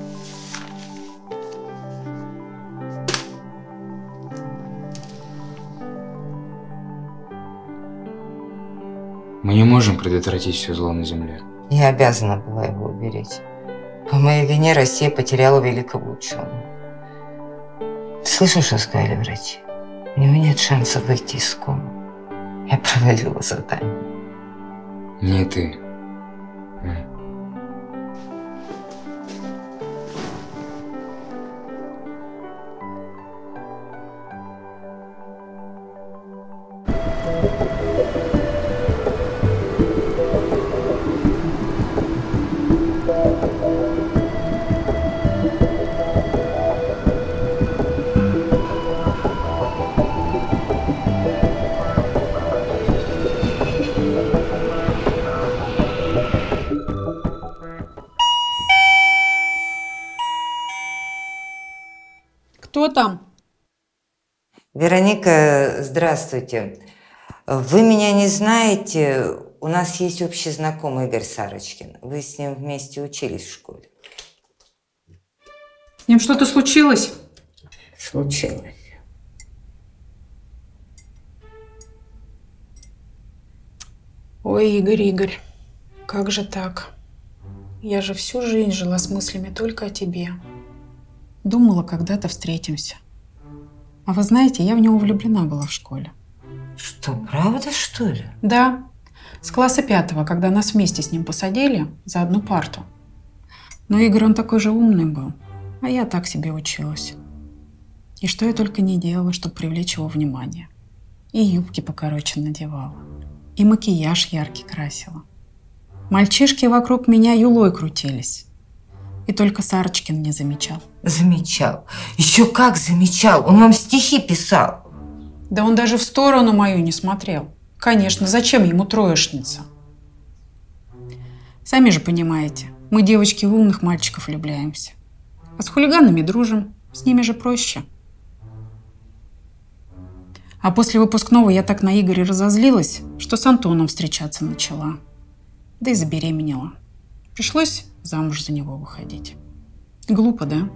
Мы не можем предотвратить все зло на земле. Я обязана была его уберечь. По моей вине Россия потеряла великого ученого. Ты слышал, что сказали врачи? У него нет шанса выйти из комы. Я провалила задание. Не ты. Мы. Кто там? Вероника, здравствуйте. Вы меня не знаете. У нас есть общий знакомый Игорь Сарочкин. Вы с ним вместе учились в школе. С ним что-то случилось? Случилось. Ой, Игорь, Игорь, как же так? Я же всю жизнь жила с мыслями только о тебе. Думала, когда-то встретимся. А вы знаете, я в него влюблена была в школе. Что, правда, что ли? Да. С класса пятого, когда нас вместе с ним посадили за одну парту. Но Игорь, он такой же умный был, а я так себе училась. И что я только не делала, чтобы привлечь его внимание. И юбки покороче надевала, и макияж яркий красила. Мальчишки вокруг меня юлой крутились. И только Сарочкин не замечал. Замечал. Еще как замечал. Он вам стихи писал. Да он даже в сторону мою не смотрел. Конечно, зачем ему троечница? Сами же понимаете, мы, девочки, в умных мальчиков влюбляемся. А с хулиганами дружим. С ними же проще. А после выпускного я так на Игоря разозлилась, что с Антоном встречаться начала. Да и забеременела. Пришлось замуж за него выходить. Глупо, да?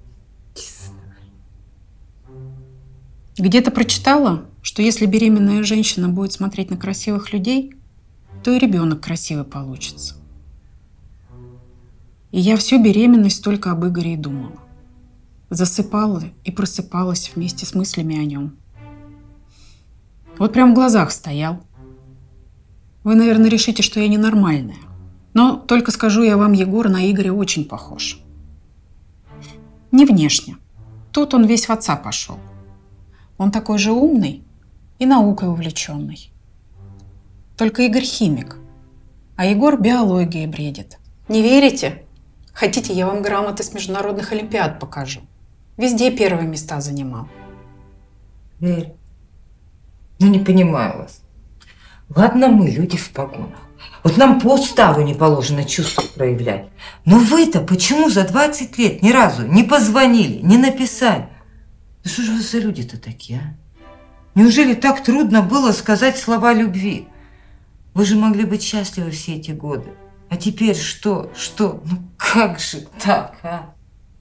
Где-то прочитала, что если беременная женщина будет смотреть на красивых людей, то и ребенок красивый получится. И я всю беременность только об Игоре и думала. Засыпала и просыпалась вместе с мыслями о нем. Вот прям в глазах стоял. Вы, наверное, решите, что я ненормальная. Но только скажу я вам, Егор на Игоря очень похож. Не внешне. Тут он весь в отца пошел. Он такой же умный и наукой увлеченный. Только Игорь химик, а Егор биологией бредит. Не верите? Хотите, я вам грамоты с международных олимпиад покажу. Везде первые места занимал. Верь. Ну, не понимаю вас. Ладно мы, люди в погонах. Вот нам по уставу не положено чувства проявлять. Но вы-то почему за двадцать лет ни разу не позвонили, не написали? Да что же вы за люди-то такие, а? Неужели так трудно было сказать слова любви? Вы же могли быть счастливы все эти годы. А теперь что? Что? Ну как же так, а?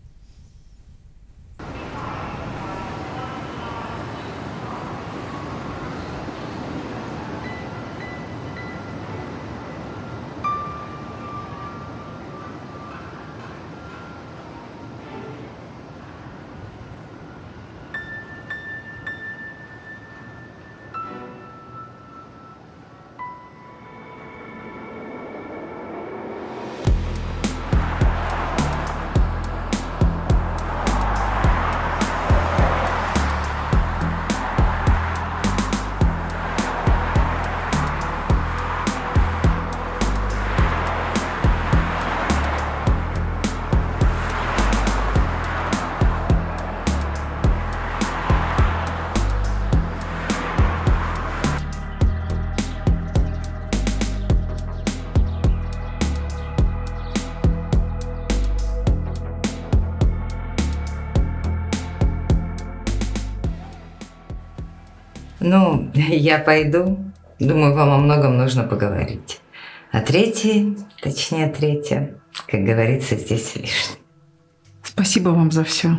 Ну, я пойду. Думаю, вам о многом нужно поговорить. А третий, точнее третья, как говорится, здесь лишний. Спасибо вам за все.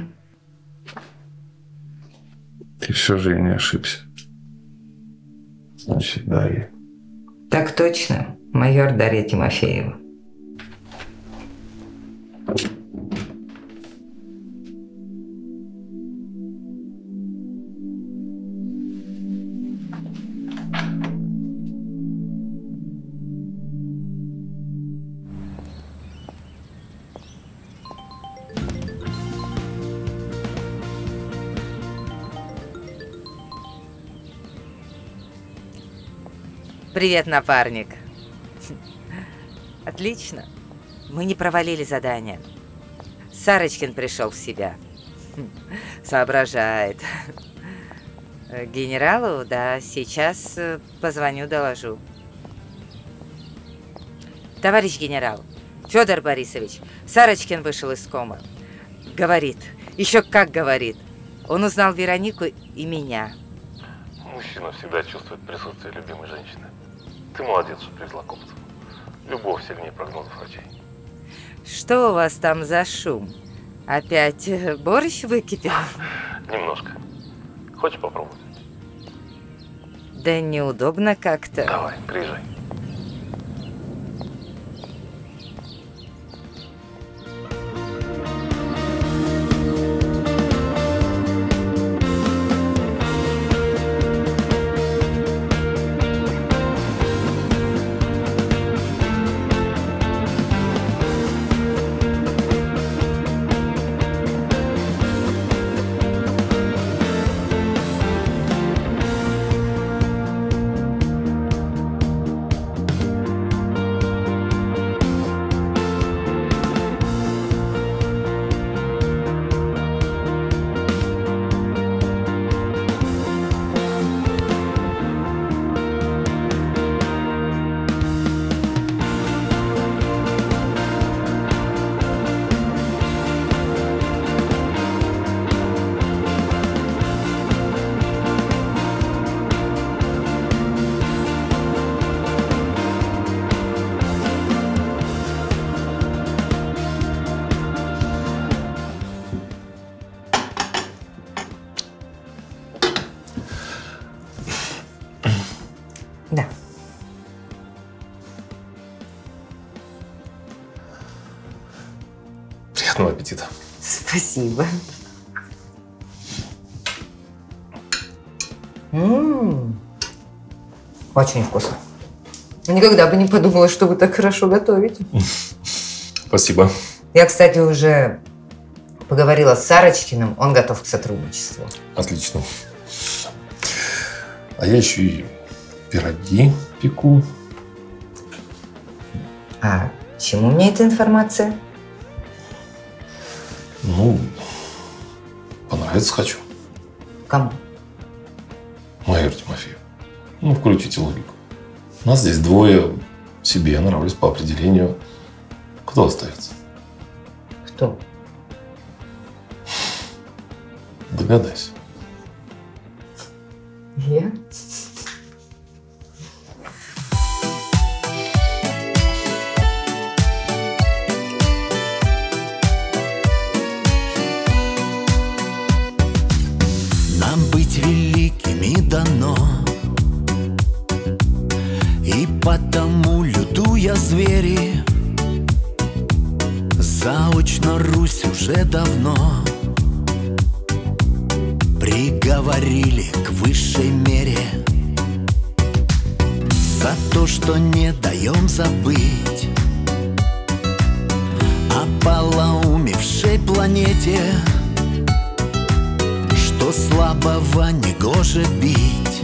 И все же я не ошибся. Значит, Дарья. Так точно, майор Дарья Тимофеева. Привет, напарник. Отлично. Мы не провалили задание. Сарочкин пришел в себя. Соображает. Генералу, да, сейчас позвоню, доложу. Товарищ генерал, Федор Борисович, Сарочкин вышел из комы. Говорит, еще как говорит. Он узнал Веронику и меня. Мужчина всегда чувствует присутствие любимой женщины. Ты молодец, что привезла Копцеву. Любовь сильнее прогнозов врачей. Что у вас там за шум? Опять борщ выкипел? Немножко. Хочешь попробовать? Да неудобно как-то. Давай, приезжай. Да. Приятного аппетита. Спасибо. М-м-м. Очень вкусно. Никогда бы не подумала, что вы так хорошо готовите. Спасибо. Я, кстати, уже поговорила с Сарочкиным, он готов к сотрудничеству. Отлично. А я еще и пироги пеку. А чему мне эта информация? Ну, понравится хочу. Кому? Майор Тимофеев, ну включите логику. Нас здесь двое, себе я нравлюсь по определению. Кто остается? Кто? Догадайся. Я? Нам быть великими дано, и потому, лютуя звери, заочно Русь уже давно приговорили к высшей мере за то, что не даем забыть о полоумевшей планете, что слабого не гоже бить,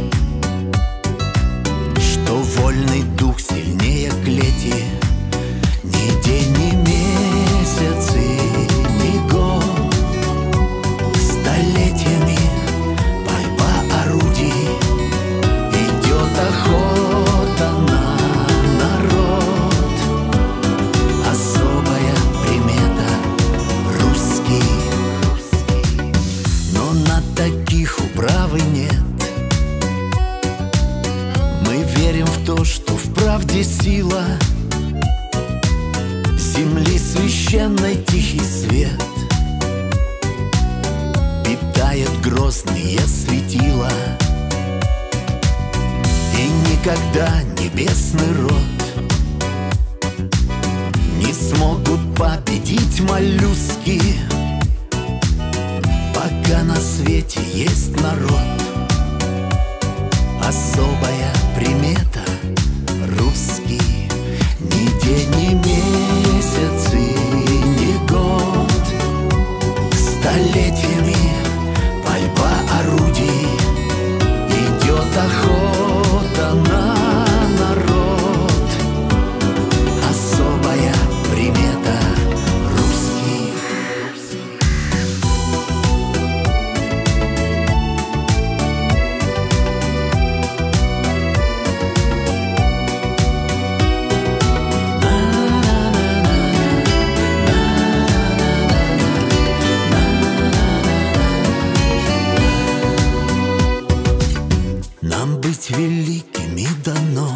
что вольный дух сильнее клети. Ни день, ни месяц и ни год, столетиями борьба орудий, идет охота на народ. Особая примета — русский. Но на таких управы нет. Мы верим в то, что в правде сила земли священной тихий свет питает грозные светила, и никогда небесный род не смогут победить моллюски, пока на свете есть народ. Особая примета — русский. Ни день, ни месяц и ни год, столетиями борьба орудий, идет охота на народ. Особая примета — русский. Нам быть великими дано,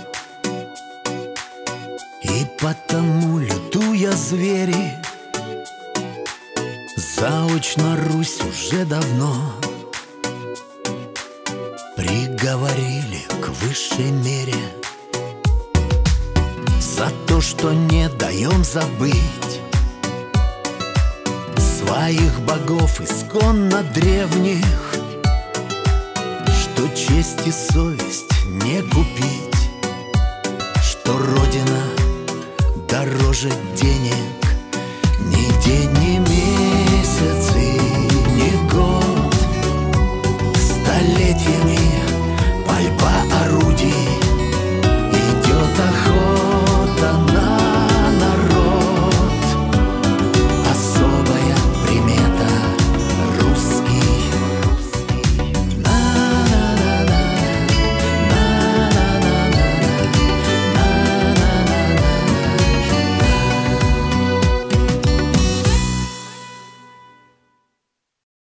и потому, лютуя звери, заочно Русь уже давно приговорили к высшей мере за то, что не даем забыть своих богов исконно древних, что честь и совесть не купить, что Родина дороже денег. Ни день, ни